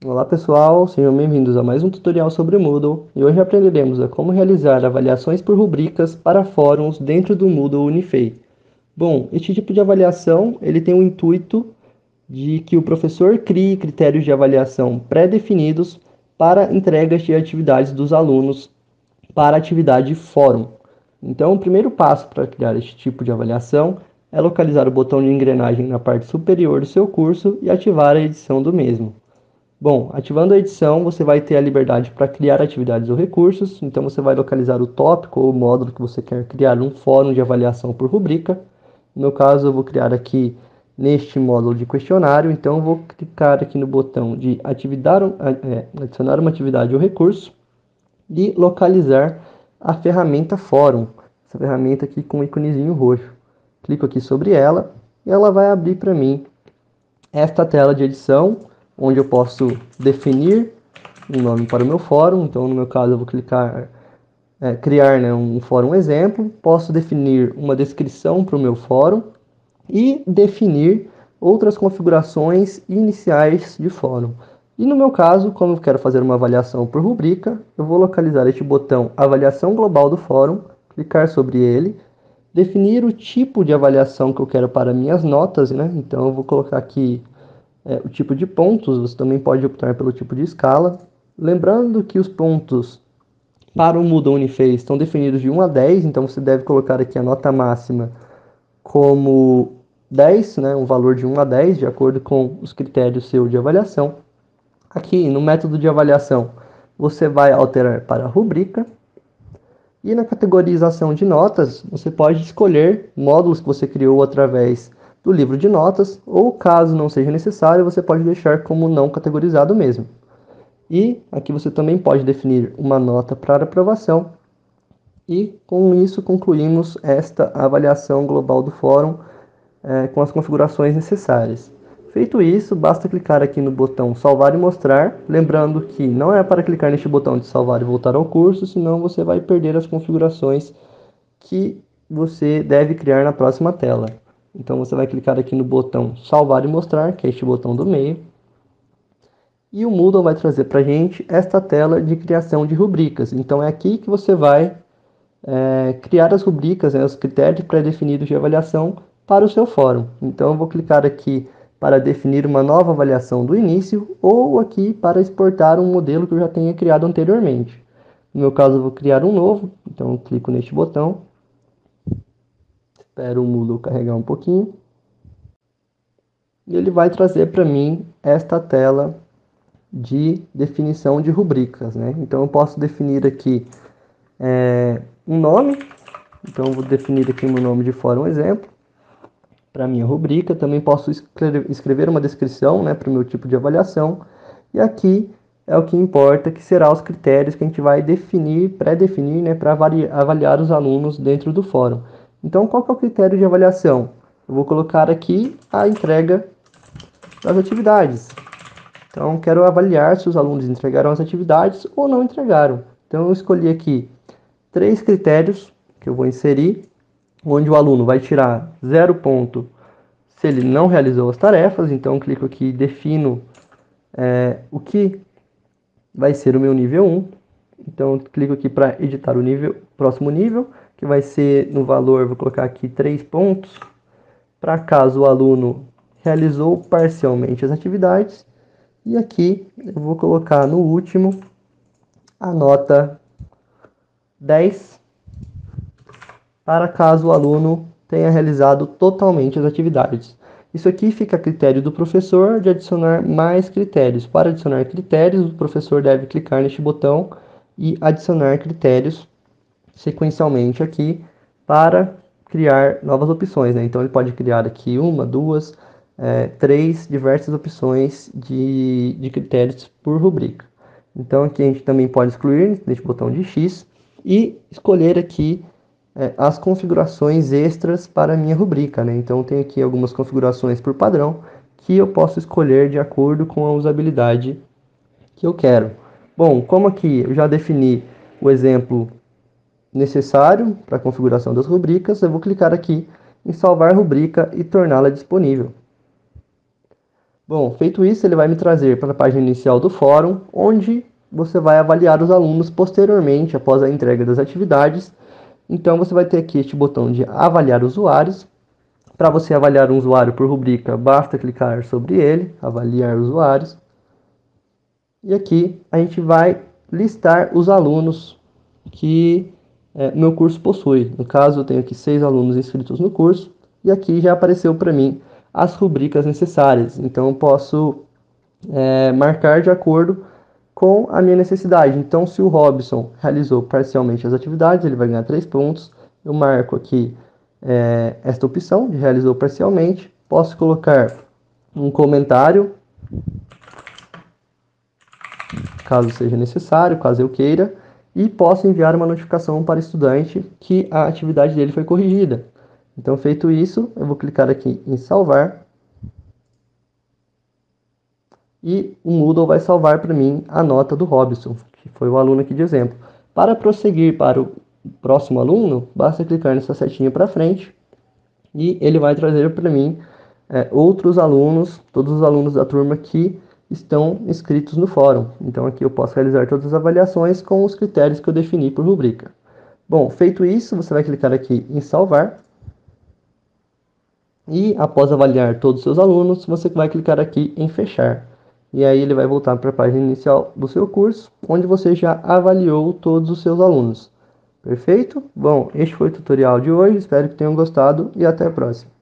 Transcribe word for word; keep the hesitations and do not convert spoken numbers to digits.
Olá pessoal, sejam bem-vindos a mais um tutorial sobre o Moodle e hoje aprenderemos a como realizar avaliações por rubricas para fóruns dentro do Moodle Unifei. Bom, este tipo de avaliação ele tem o intuito de que o professor crie critérios de avaliação pré-definidos para entregas de atividades dos alunos para a atividade fórum. Então, o primeiro passo para criar este tipo de avaliação é localizar o botão de engrenagem na parte superior do seu curso e ativar a edição do mesmo. Bom, ativando a edição, você vai ter a liberdade para criar atividades ou recursos. Então, você vai localizar o tópico ou o módulo que você quer criar um fórum de avaliação por rubrica. No meu caso, eu vou criar aqui neste módulo de questionário. Então, eu vou clicar aqui no botão de atividade, é, adicionar uma atividade ou recurso e localizar a ferramenta fórum. Essa ferramenta aqui com um íconezinho roxo. Clico aqui sobre ela e ela vai abrir para mim esta tela de edição, onde eu posso definir um nome para o meu fórum. Então, no meu caso, eu vou clicar é, criar, né, um fórum exemplo. Posso definir uma descrição para o meu fórum e definir outras configurações iniciais de fórum. E no meu caso, como eu quero fazer uma avaliação por rubrica, eu vou localizar este botão avaliação global do fórum, clicar sobre ele, definir o tipo de avaliação que eu quero para minhas notas, né? Então eu vou colocar aqui é, o tipo de pontos, você também pode optar pelo tipo de escala. Lembrando que os pontos para o Moodle Unifei estão definidos de um a dez, então você deve colocar aqui a nota máxima como dez, né, um valor de um a dez, de acordo com os critérios seu de avaliação. Aqui no método de avaliação, você vai alterar para rubrica. E na categorização de notas, você pode escolher módulos que você criou através do livro de notas, ou caso não seja necessário, você pode deixar como não categorizado mesmo. E aqui você também pode definir uma nota para aprovação. E com isso concluímos esta avaliação global do fórum é, com as configurações necessárias. Feito isso, basta clicar aqui no botão salvar e mostrar, lembrando que não é para clicar neste botão de salvar e voltar ao curso, senão você vai perder as configurações que você deve criar na próxima tela. Então você vai clicar aqui no botão salvar e mostrar, que é este botão do meio, e o Moodle vai trazer para a gente esta tela de criação de rubricas. Então é aqui que você vai é, criar as rubricas, né, os critérios pré-definidos de avaliação para o seu fórum. Então eu vou clicar aqui para definir uma nova avaliação do início ou aqui para exportar um modelo que eu já tenha criado anteriormente. No meu caso eu vou criar um novo, então eu clico neste botão, espero o Moodle carregar um pouquinho e ele vai trazer para mim esta tela de definição de rubricas, né? Então eu posso definir aqui é, um nome. Então, eu vou definir aqui o meu nome de fórum exemplo para minha rubrica. Também posso escrever uma descrição, né, para o meu tipo de avaliação. E aqui é o que importa, que será os critérios que a gente vai definir, pré-definir, né, para avaliar os alunos dentro do fórum. Então, qual que é o critério de avaliação? Eu vou colocar aqui a entrega das atividades. Então, quero avaliar se os alunos entregaram as atividades ou não entregaram. Então, eu escolhi aqui três critérios que eu vou inserir, onde o aluno vai tirar zero ponto se ele não realizou as tarefas. Então, clico aqui e defino é, o que vai ser o meu nível um. Então, clico aqui para editar o nível, próximo nível, que vai ser no valor, vou colocar aqui três pontos, para caso o aluno realizou parcialmente as atividades. E aqui eu vou colocar no último a nota dez, para caso o aluno tenha realizado totalmente as atividades. Isso aqui fica a critério do professor de adicionar mais critérios. Para adicionar critérios, o professor deve clicar neste botão e adicionar critérios sequencialmente aqui para criar novas opções, né? Então ele pode criar aqui uma, duas, é, três diversas opções de, de critérios por rubrica. Então aqui a gente também pode excluir neste botão de X e escolher aqui é, as configurações extras para a minha rubrica, né? Então tem aqui algumas configurações por padrão que eu posso escolher de acordo com a usabilidade que eu quero. Bom, como aqui eu já defini o exemplo necessário para a configuração das rubricas, eu vou clicar aqui em salvar rubrica e torná-la disponível. Bom, feito isso, ele vai me trazer para a página inicial do fórum, onde você vai avaliar os alunos posteriormente, após a entrega das atividades. Então, você vai ter aqui este botão de avaliar usuários. Para você avaliar um usuário por rubrica, basta clicar sobre ele, avaliar usuários. E aqui a gente vai listar os alunos que é, meu curso possui. No caso, eu tenho aqui seis alunos inscritos no curso, e aqui já apareceu para mim as rubricas necessárias. Então, eu posso é, marcar de acordo com a minha necessidade. Então, se o Robson realizou parcialmente as atividades, ele vai ganhar três pontos. Eu marco aqui é, esta opção de realizou parcialmente. Posso colocar um comentário, caso seja necessário, caso eu queira, e posso enviar uma notificação para o estudante que a atividade dele foi corrigida. Então, feito isso, eu vou clicar aqui em salvar, e o Moodle vai salvar para mim a nota do Robson, que foi o aluno aqui de exemplo. Para prosseguir para o próximo aluno, basta clicar nessa setinha para frente, e ele vai trazer para mim é, outros alunos, todos os alunos da turma que estão inscritos no fórum. Então aqui eu posso realizar todas as avaliações com os critérios que eu defini por rubrica. Bom, feito isso, você vai clicar aqui em salvar. E após avaliar todos os seus alunos, você vai clicar aqui em fechar. E aí ele vai voltar para a página inicial do seu curso, onde você já avaliou todos os seus alunos. Perfeito? Bom, este foi o tutorial de hoje, espero que tenham gostado e até a próxima.